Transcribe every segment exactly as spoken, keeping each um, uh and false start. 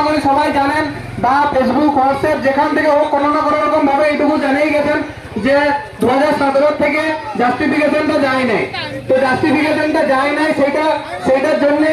করি সবাই জানেন, বা ফেসবুক হোয়াটসঅ্যাপ যেখান থেকে হোক কোনো না কোনো রকম ভাবে এইটুকু জানিয়ে গেছেন যে দু হাজার সতেরো থেকে জাস্টিফিকেশনটা যায় নাই। তো জাস্টিফিকেশনটা যায় নাই, সেটা সেটার জন্য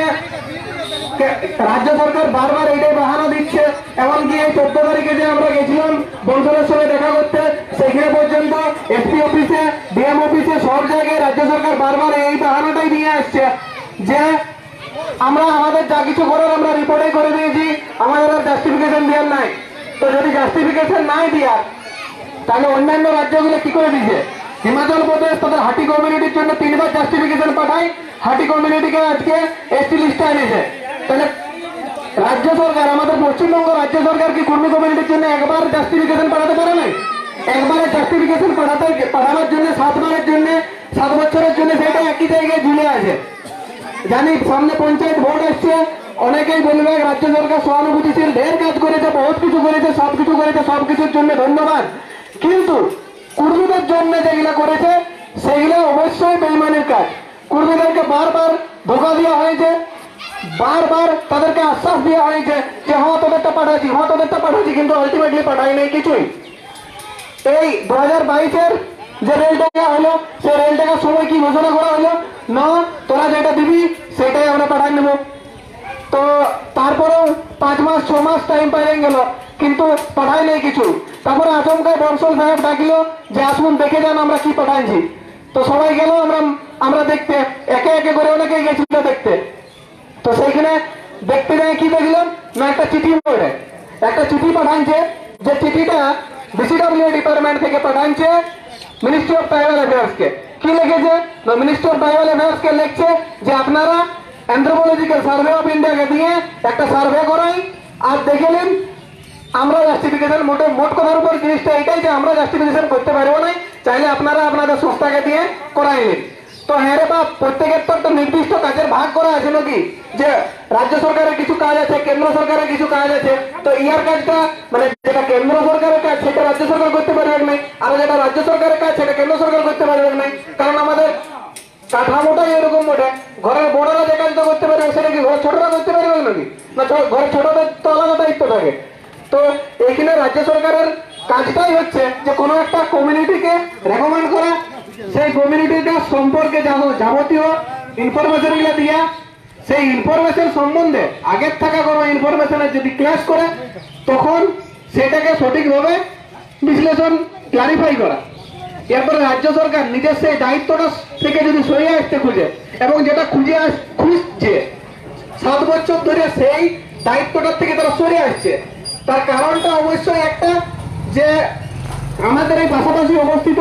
রাজ্য সরকার বারবার এইটাই বাহানা দিচ্ছে। এমনকি এই চোদ্দ তারিখে যে আমরা গেছিলাম বংশলের সঙ্গে দেখা করতে, সেখানে পর্যন্ত এসপি অফিসে, ডিএম অফিসে, সব জায়গায় রাজ্য সরকার বারবার এই বাহানাটাই নিয়ে আসছে যে আমরা আমাদের যা কিছু করার আমরা রিপোর্টে করে দিয়েছি, আমাদের আর জাস্টিফিকেশন দেওয়ার নাই। তো যদি জাস্টিফিকেশন নাই দেওয়ার, তাহলে অন্যান্য রাজ্যগুলো কি করে দিচ্ছে? হিমাচল প্রদেশ তাদের হাটি কমিউনিটির জন্য তিনবার জাস্টিফিকেশন পাঠায়, হাটি কমিউনিটিকে আজকে এসটি লিস্টে এনেছে। তাহলে রাজ্য সরকার, আমাদের পশ্চিমবঙ্গ রাজ্য সরকার কি কুর্মী কমিউনিটির জন্য একবার জাস্টিফিকেশন পাঠাতে পারে নাই? একবারে জাস্টিফিকেশন পাঠাতে পাঠানোর জন্য সাতবারের জন্য সাত বছরের জন্য সেটা একই জায়গায় ঝুলে আছে। জানি সামনে পঞ্চায়েত ভোট আসছে, অনেকেই বলবে রাজ্য সরকার সহানুভূতিশীল, ঢের কাজ করেছে, বহুত কিছু করেছে, সবকিছু করেছে, সবকিছুর জন্য ধন্যবাদ। কিন্তু কুর্মীদের জন্য যেগুলা করেছে সেগুলো অবশ্যই বেইমানের কাজ। কুর্মীদেরকে বারবার ধোকা দেওয়া হয়েছে, বারবার তাদেরকে আশ্বাস দেওয়া হয়েছে যে হ্যাঁ তোদেরটা পাঠাচ্ছি, হ্যাঁ তোদেরটা পাঠাচ্ছি, কিন্তু আলটিমেটলি পাঠাই নাই কিছুই। এই দু হাজার বাইশের যে রেল টাকা হলো, সেই রেল টাকার সময় কি ঘোষণা করা হলো? না, তোরা যেটা দিবি সেটাই আমরা পাঠাই নেব। তো তারপরেও পাঁচ মাস ছ মাস টাইম পাইয়ে গেল, কিন্তু পাঠাই নেই কিছু। তারপরে আচমকায় বংশল সাহেব ডাকিল যে আসুন দেখে যান আমরা কি পাঠাইছি। তো সবাই গেল আমরা আমরা দেখতে, একে একে করে অনেকেই গেছিল দেখতে। তো সেইখানে দেখতে যায় কি দেখলাম না, একটা চিঠি পড়ে একটা চিঠি পাঠাচ্ছে, যে চিঠিটা বিসিডব্লিউ ডিপার্টমেন্ট থেকে পাঠাচ্ছে মিনিস্ট্রি অফ ট্রাইবাল অ্যাফেয়ার্স কে। কি লিখেছে? মিনিস্ট্রি অফ ট্রাইবাল অ্যাফেয়ার্স কে লিখছে যে আপনারা অ্যানথ্রোপোলজিক্যাল সার্ভে অফ ইন্ডিয়াকে দিয়ে একটা সার্ভে করাই, আর দেখেলেন আমরা জাস্টিফিকেশন মোটে মোট কথার উপর জিনিসটা এটাই যে আমরা জাস্টিফিকেশন করতে পারবো না, চাইলে আপনারা আপনাদের সংস্থাকে দিয়ে করাই নিন। তো হ্যাঁ রে বাপ, প্রত্যেকের তো একটা নির্দিষ্ট কাজের ভাগ করা আছে নাকি, যে রাজ্য সরকারের কিছু কাজ আছে, কেন্দ্র সরকারের কিছু কাজ আছে। তো ইয়ার কাজটা মানে যেটা কেন্দ্র সরকারের কাজ সেটা রাজ্য সরকার করতে পারবে না, আর যেটা রাজ্য সরকারের কাজ সেটা কেন্দ্র সরকার করতে পারবে না। কারণ আমাদের কাঠামোটাই এরকম মোটে, ঘরের বড়রা যে কাজটা করতে পারবে সেটা কি ঘরের ছোটরা করতে পারবে নাকি? না, ঘরের ছোটদের তো আলাদা দায়িত্ব থাকে। তো এইখানে রাজ্য সরকারের কাজটাই হচ্ছে যে কোনো একটা কমিউনিটিকে রেকমেন্ড করা, সেই কমিউনিটিটা সম্পর্কে যাবতীয় ইনফরমেশন গুলো দিয়া, সেই ইনফরমেশন সম্বন্ধে আগের থাকা কোনো ইনফরমেশনের যদি ক্লাস করে, তখন সেটাকে সঠিকভাবে বিশ্লেষণ ক্লারিফাই করা। এরপরে রাজ্য সরকার নিজের সেই দায়িত্বটা থেকে যদি সরিয়ে আসতে খুঁজে, এবং যেটা খুঁজে আস খুঁজছে সাত বছর ধরে সেই দায়িত্বটার থেকে তারা সরে আসছে, তার কারণটা অবশ্যই একটা, যে আমাদের এই পাশাপাশি অবস্থিত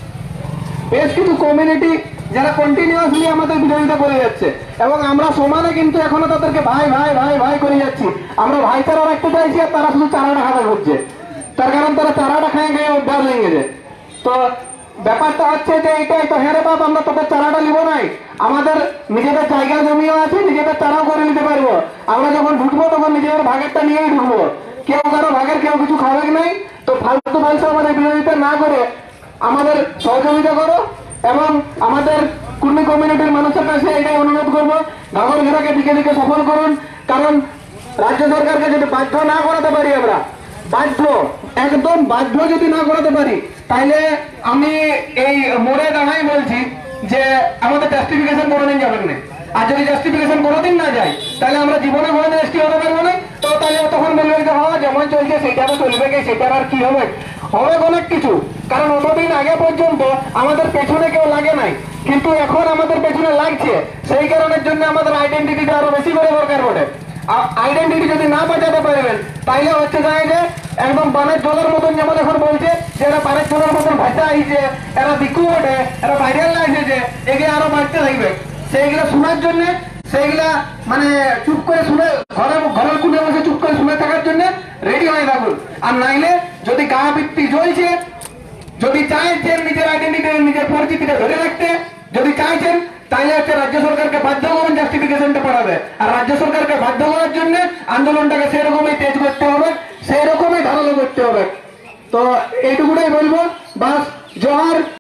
বেশ কিছু কমিউনিটি যারা কন্টিনিউয়াসলি আমাদের বিরোধিতা করে যাচ্ছে, এবং আমরা সমানে কিন্তু এখনো তাদেরকে ভাই ভাই ভাই ভাই করে যাচ্ছি। আমরা ভাইচারা রাখতে চাইছি, আর তারা শুধু চারাটা খাতা করছে। তার কারণ তারা চারাটা খেয়ে খেয়ে অভ্যাস হয়ে গেছে। তো ব্যাপারটা হচ্ছে যে এইটাই, তো হ্যাঁ রে বাপ, আমরা তোদের চারাটা নিব নাই, আমাদের নিজেদের জায়গা জমিও আছে, নিজেদের চারাও করে নিতে পারবো। আমরা যখন ঢুকবো তখন নিজেদের ভাগেরটা নিয়েই ঢুকবো, কেউ কারো ভাগের কেউ কিছু খাবে নাই। তো ফালতু ফালতু আমাদের বিরোধিতা না করে আমাদের সহযোগিতা করো, এবং আমাদের কুর্মী কমিউনিটির মানুষের কাছে এটাই অনুরোধ করবো, ঘাগর ঘেরাকে দিকে দিকে সফল করুন। কারণ রাজ্য সরকারকে যদি বাধ্য না করাতে পারি, আমরা বাধ্য একদম বাধ্য যদি না করাতে পারি, তাহলে আমি এই মোড়ে দাঁড়াই বলছি যে আমাদের জাস্টিফিকেশন কোনোদিন যাবেন না। আর যদি জাস্টিফিকেশন কোনোদিন না যায়, তাহলে আমরা জীবনে কোনোদিন এসটি হতে পারবো না। তো তাহলে তখন বলবে যে হ্যাঁ যেমন চলছে সেটা তো চলবে, সেটার আর কি হবে, হবে অনেক কিছু। কারণ অতদিন আগে পর্যন্ত আমাদের পেছনে কেউ লাগে নাই, কিন্তু এখন আমাদের পেছনে লাগছে। সেই কারণের জন্য আমাদের আইডেন্টিটিটা আরো বেশি করে দরকার পড়ে। আইডেন্টিটি যদি না বাঁচাতে পারবেন, তাইলে হচ্ছে যায় যে একদম বানের জলের মতন, যেমন এখন বলছে যে এরা বানের জলের মতন ভাষা আইছে, এরা দিকু ওঠে, এরা ভাইরাল লাগছে, এগুলো আরো বাড়তে থাকবে। সেইগুলো শোনার জন্য, সেইগুলা মানে চুপ করে শুনে ঘরে ঘরের কুটে বসে চুপ করে শুনে থাকার জন্য রেডি হয়ে থাকুন। আর নাইলে যদি গা বৃত্তি জ্বলছে, যদি চাইছেন নিজের আইডেন্টিটি নিজের পরিচিতিটা ধরে রাখতে, যদি চাইছেন, তাহলে হচ্ছে রাজ্য সরকারকে বাধ্য করুন জাস্টিফিকেশনটা পাঠাবে। আর রাজ্য সরকারকে বাধ্য করার জন্য আন্দোলনটাকে সেরকমই তেজ করতে হবে, সেই রকমই ধারালো করতে হবে। তো এইটুকুটাই বলবো, বাস জোহার।